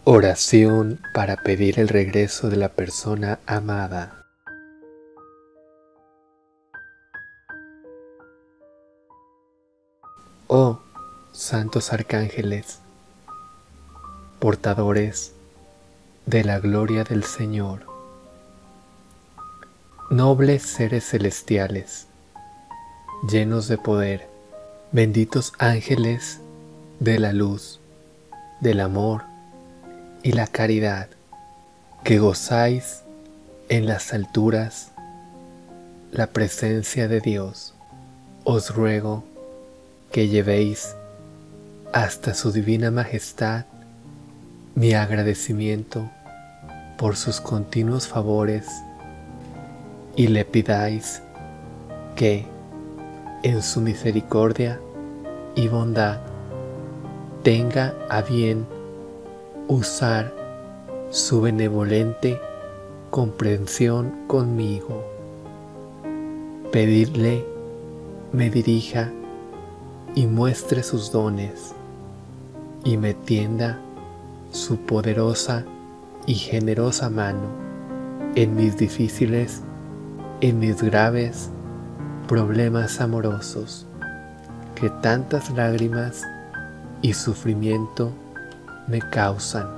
Oración para pedir el regreso de la persona amada. Oh, santos arcángeles, portadores de la gloria del Señor, nobles seres celestiales, llenos de poder, benditos ángeles de la luz, del amor y la caridad, que gozáis en las alturas la presencia de Dios, os ruego que llevéis hasta su divina majestad mi agradecimiento por sus continuos favores y le pidáis que en su misericordia y bondad tenga a bien usar su benevolente comprensión conmigo. Pedidle me dirija y muestre sus dones y me tienda su poderosa y generosa mano en mis difíciles, en mis graves problemas amorosos, que tantas lágrimas y sufrimiento me causan.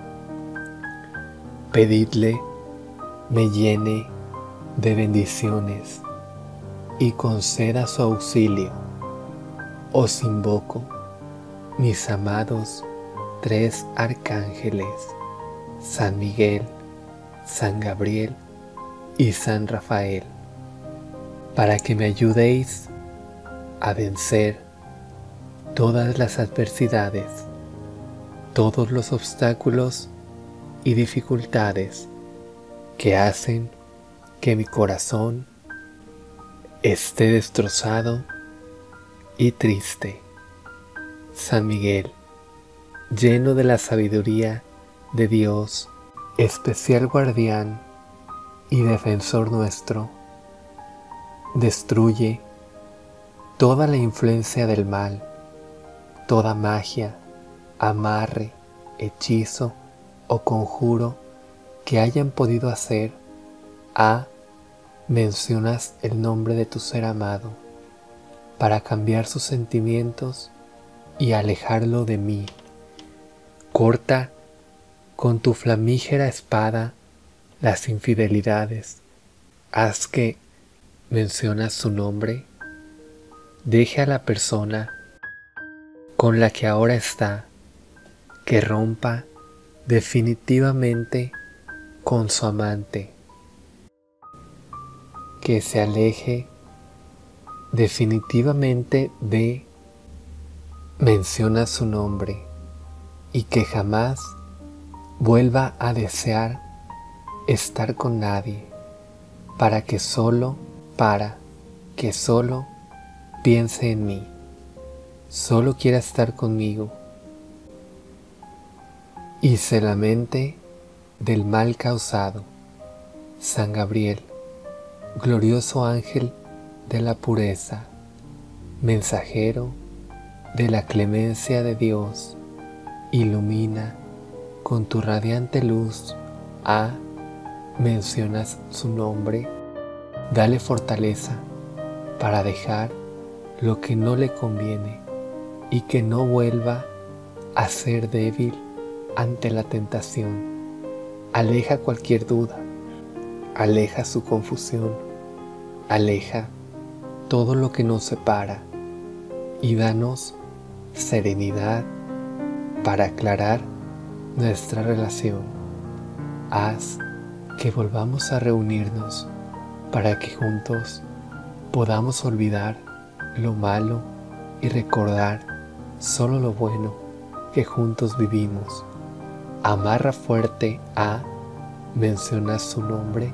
Pedidle me llene de bendiciones y conceda su auxilio. Os invoco, mis amados tres arcángeles, San Miguel, San Gabriel y San Rafael, para que me ayudéis a vencer todas las adversidades, todos los obstáculos y dificultades que hacen que mi corazón esté destrozado y triste. San Miguel, lleno de la sabiduría de Dios, especial guardián y defensor nuestro, destruye toda la influencia del mal, toda magia, amarre, hechizo o conjuro que hayan podido hacer mencionas el nombre de tu ser amado para cambiar sus sentimientos y alejarlo de mí. Corta con tu flamígera espada las infidelidades. Haz que mencionas su nombre, deje a la persona con la que ahora está, que rompa definitivamente con su amante, que se aleje definitivamente de menciona su nombre y que jamás vuelva a desear estar con nadie, para que solo piense en mí, solo quiera estar conmigo y se lamente del mal causado. San Gabriel, glorioso ángel de la pureza, mensajero de la clemencia de Dios, ilumina con tu radiante luz mencionas su nombre, dale fortaleza para dejar lo que no le conviene y que no vuelva a ser débil ante la tentación. Aleja cualquier duda, aleja su confusión, aleja todo lo que nos separa y danos serenidad para aclarar nuestra relación. Haz que volvamos a reunirnos para que juntos podamos olvidar lo malo y recordar solo lo bueno que juntos vivimos. Amarra fuerte menciona su nombre,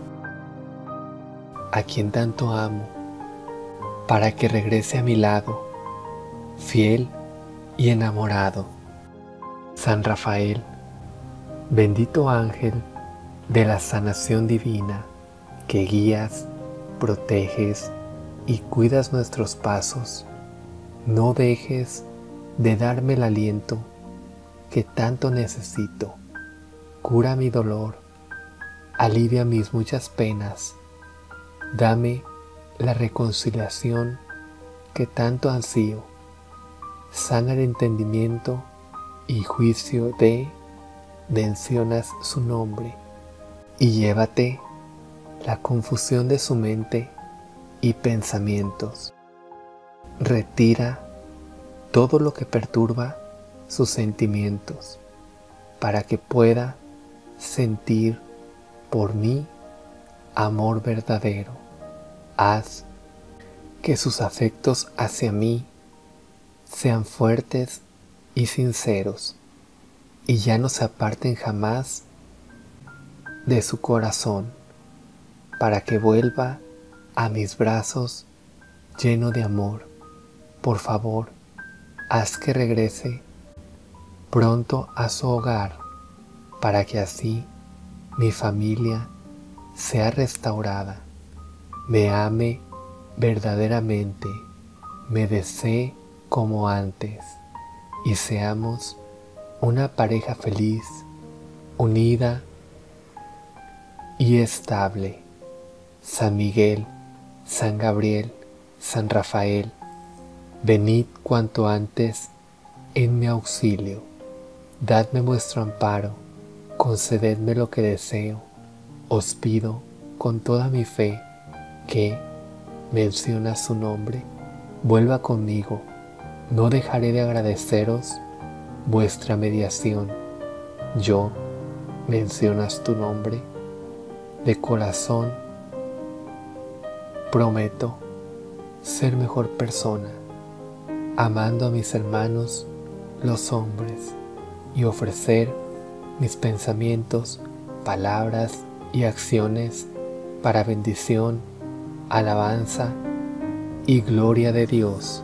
a quien tanto amo, para que regrese a mi lado, fiel y enamorado. San Rafael, bendito ángel de la sanación divina, que guías, proteges y cuidas nuestros pasos, no dejes de darme el aliento que tanto necesito. Cura mi dolor, alivia mis muchas penas, dame la reconciliación que tanto ansío, sana el entendimiento y juicio mencionas su nombre, y llévate la confusión de su mente y pensamientos. Retira todo lo que perturba sus sentimientos, para que pueda sentir por mí amor verdadero. Haz que sus afectos hacia mí sean fuertes y sinceros, y ya no se aparten jamás de su corazón, para que vuelva a mis brazos lleno de amor. Por favor, haz que regrese pronto a su hogar, para que así mi familia sea restaurada, me ame verdaderamente, me desee como antes, y seamos una pareja feliz, unida y estable. San Miguel, San Gabriel, San Rafael, venid cuanto antes en mi auxilio. Dadme vuestro amparo, concededme lo que deseo. Os pido con toda mi fe que, menciona su nombre, vuelva conmigo. No dejaré de agradeceros vuestra mediación. Yo, mencionas tu nombre, de corazón prometo ser mejor persona, amando a mis hermanos los hombres, y ofrecer mis pensamientos, palabras y acciones para bendición, alabanza y gloria de Dios.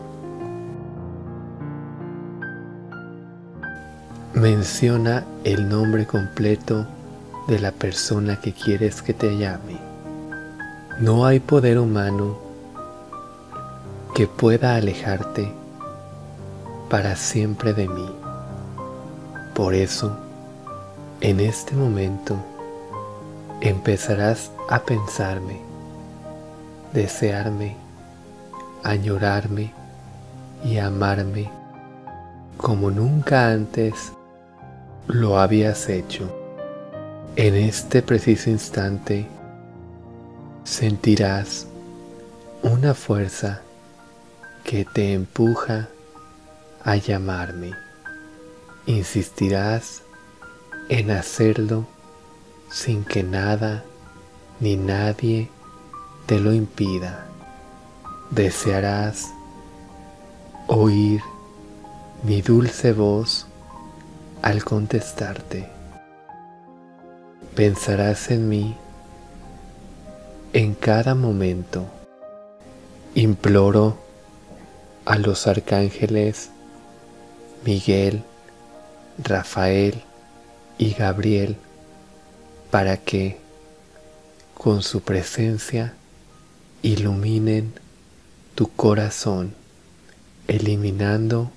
Menciona el nombre completo de la persona que quieres que te llame. No hay poder humano que pueda alejarte para siempre de mí. Por eso, en este momento, empezarás a pensarme, desearme, añorarme y amarme como nunca antes lo habías hecho. En este preciso instante sentirás una fuerza que te empuja a llamarme. Insistirás en hacerlo sin que nada ni nadie te lo impida. Desearás oír mi dulce voz al contestarte. Pensarás en mí en cada momento. Imploro a los arcángeles Miguel, Rafael y Gabriel para que, con su presencia, iluminen tu corazón, eliminando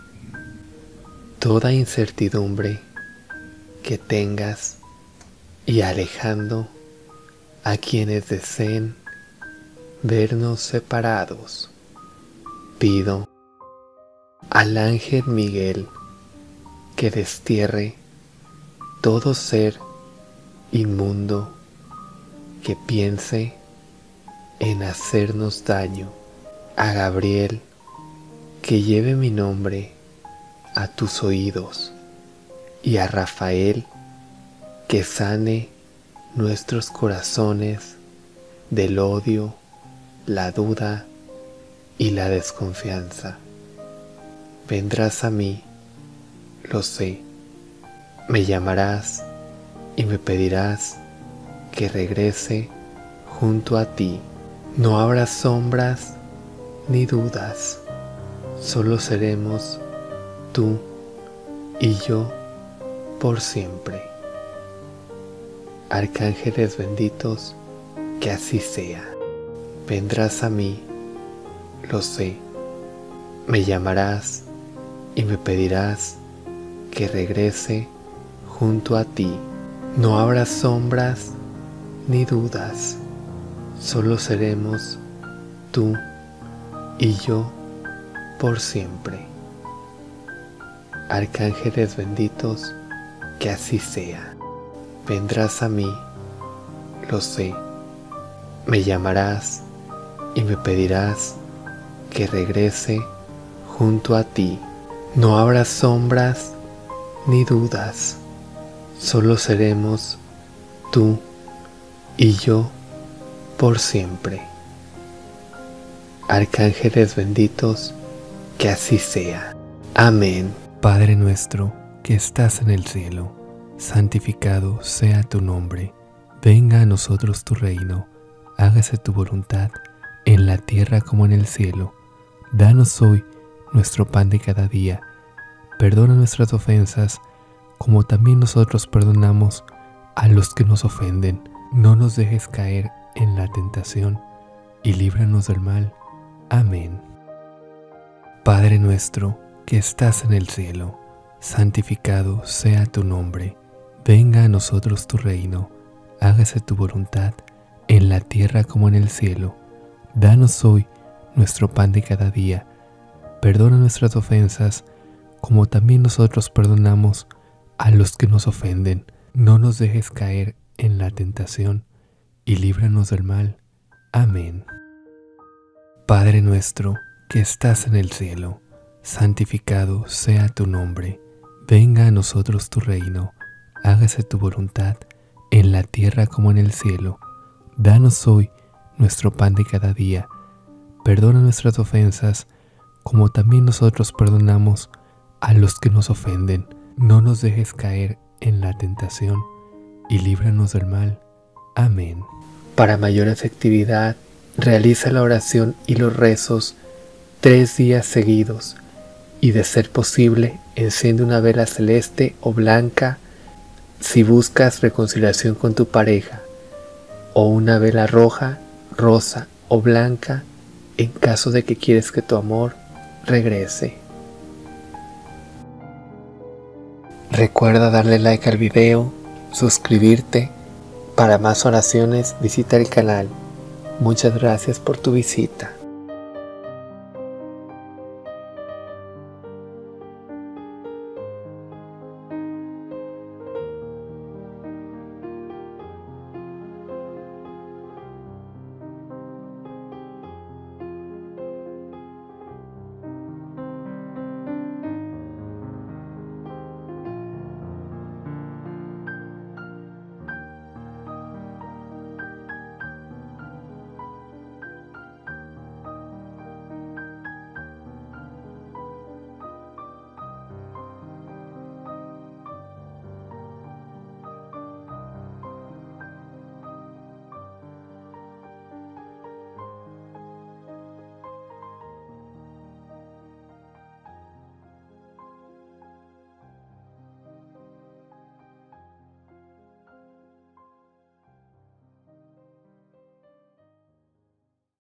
toda incertidumbre que tengas y alejando a quienes deseen vernos separados. Pido al ángel Miguel que destierre todo ser inmundo que piense en hacernos daño. A Gabriel que lleve mi nombre a tus oídos, y a Rafael que sane nuestros corazones del odio, la duda y la desconfianza. Vendrás a mí, lo sé, me llamarás y me pedirás que regrese junto a ti. No habrá sombras ni dudas, solo seremos tú y yo por siempre. Arcángeles benditos, que así sea. Vendrás a mí, lo sé, me llamarás y me pedirás que regrese junto a ti. No habrá sombras ni dudas, solo seremos tú y yo por siempre. Arcángeles benditos, que así sea. Vendrás a mí, lo sé. Me llamarás y me pedirás que regrese junto a ti. No habrá sombras ni dudas, solo seremos tú y yo por siempre. Arcángeles benditos, que así sea. Amén. Padre nuestro que estás en el cielo, santificado sea tu nombre. Venga a nosotros tu reino. Hágase tu voluntad en la tierra como en el cielo. Danos hoy nuestro pan de cada día. Perdona nuestras ofensas, como también nosotros perdonamos a los que nos ofenden. No nos dejes caer en la tentación, y líbranos del mal. Amén. Padre nuestro que estás en el cielo, santificado sea tu nombre. Venga a nosotros tu reino. Hágase tu voluntad en la tierra como en el cielo. Danos hoy nuestro pan de cada día. Perdona nuestras ofensas, como también nosotros perdonamos a los que nos ofenden. No nos dejes caer en la tentación, y líbranos del mal. Amén. Padre nuestro que estás en el cielo, santificado sea tu nombre. Venga a nosotros tu reino. Hágase tu voluntad en la tierra como en el cielo. Danos hoy nuestro pan de cada día. Perdona nuestras ofensas, como también nosotros perdonamos a los que nos ofenden. No nos dejes caer en la tentación, y líbranos del mal. Amén. Para mayor efectividad, realiza la oración y los rezos 3 días seguidos, y de ser posible, enciende una vela celeste o blanca si buscas reconciliación con tu pareja, o una vela roja, rosa o blanca en caso de que quieres que tu amor regrese. Recuerda darle like al video, suscribirte. Para más oraciones visita el canal. Muchas gracias por tu visita.